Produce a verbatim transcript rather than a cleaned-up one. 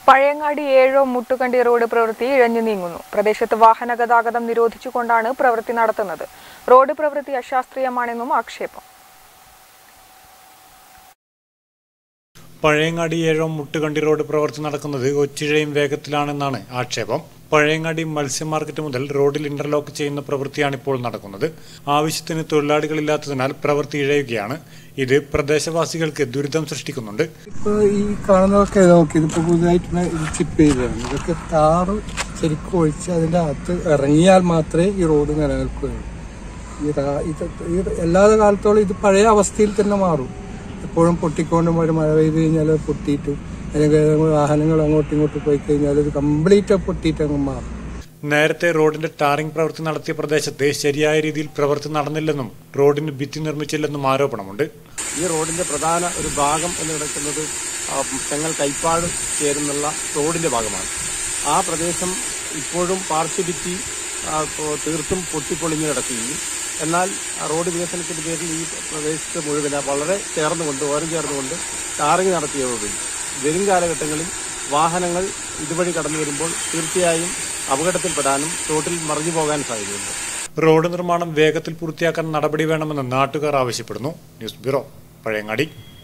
പഴയങ്ങാടി ഏഴോ മുട്ടുകണ്ടി റോഡ് പ്രവൃത്തി ഇഴഞ്ഞു നീങ്ങുന്നു. പ്രദേശത്ത് വാഹന ഗതാഗതം നിരോധിച്ചുകൊണ്ടാണ് പ്രവൃത്തി നടത്തുന്നത്. റോഡ് പ്രവൃത്തി അശാസ്ത്രീയമാണെന്നും ആക്ഷേപം. പഴയങ്ങാടി ഏഴോ മുട്ടുകണ്ടി റോഡ് പ്രവൃത്തി നടക്കുന്നത് ഒച്ചിഴയും വേഗത്തിലാണെന്നാണ് ആക്ഷേപം. പഴയങ്ങാടി മത്സ്യ മാർക്കറ്റ് മുതൽ റോഡിൽ ഇന്റർലോക്ക് ചെയ്യുന്ന പ്രവൃത്തിയാണ് ഇപ്പോൾ നടക്കുന്നത്. ആവശ്യത്തിന് തൊഴിലാളികളില്ലാത്തതിനാൽ പ്രവൃത്തി ഇഴയുകയാണ്. ഇത് പ്രദേശവാസികൾക്ക് ദുരിതം സൃഷ്ടിക്കുന്നുണ്ട്. ഇപ്പോൾ ഈ കാണുന്നതൊക്കെ നോക്കി ഇതിപ്പോൾ പുതുതായിട്ട് ഇത് ചിപ്പ് ചെയ്തതാണ്. ഇതൊക്കെ ടാറ് ശരിക്കും ഒഴിച്ച് അതിൻ്റെ അകത്ത് ഇറങ്ങിയാൽ മാത്രമേ ഈ റോഡ് നിലനിൽക്കുകയുള്ളൂ. ഈ എല്ലാ കാലത്തോളം ഇത് പഴയ അവസ്ഥയിൽ തന്നെ മാറും. എപ്പോഴും പൊട്ടിക്കൊണ്ടും ഒരു മഴ പെയ്ത് കഴിഞ്ഞാൽ പൊട്ടിയിട്ടും അല്ലെങ്കിൽ വാഹനങ്ങൾ അങ്ങോട്ടും ഇങ്ങോട്ടും പോയി കഴിഞ്ഞാൽ ഇത് കംപ്ലീറ്റ് പൊട്ടിയിട്ട് അങ്ങ് മാറും. നേരത്തെ റോഡിന്റെ ടാറിംഗ് പ്രവൃത്തി നടത്തിയ പ്രദേശത്ത് ശരിയായ രീതിയിൽ പ്രവൃത്തി നടന്നില്ലെന്നും റോഡിന് ഭിത്തി നിർമ്മിച്ചില്ലെന്നും ആരോപണമുണ്ട്. ഈ റോഡിന്റെ പ്രധാന ഒരു ഭാഗം എന്ന് കിടക്കുന്നത് തെങ്ങൽ കൈപ്പാട് ചേരുന്നുള്ള റോഡിന്റെ ഭാഗമാണ്. ആ പ്രദേശം ഇപ്പോഴും പാർശ്വഭിത്തി തീർത്തും പൊട്ടിപ്പൊളിഞ്ഞു കിടക്കുകയും എന്നാൽ റോഡ് വികസനത്തിന്റെ പേരിൽ ഈ പ്രദേശത്ത് മുഴുവൻ വളരെ ചേർന്നുകൊണ്ട് ഓരം ചേർന്നുകൊണ്ട് ടാറിംഗ് നടത്തിയതോടുകൂടി വരും കാലഘട്ടങ്ങളിൽ വാഹനങ്ങൾ ഇതുവഴി കടന്നു വരുമ്പോൾ തീർച്ചയായും അപകടത്തിൽപ്പെടാനും റോഡിൽ മറിഞ്ഞു പോകാൻ സാധ്യതയുണ്ട്. റോഡ് നിർമ്മാണം വേഗത്തിൽ പൂർത്തിയാക്കാൻ നടപടി വേണമെന്ന് നാട്ടുകാർ ആവശ്യപ്പെടുന്നു. News bureau, Pazhayangadi.